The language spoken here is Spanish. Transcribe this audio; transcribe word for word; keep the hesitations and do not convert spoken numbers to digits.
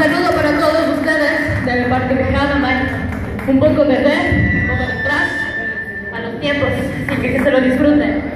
saludo para todos ustedes de mi parte mexicana, un poco de té, un poco de atrás, a los tiempos, así que que se lo disfruten.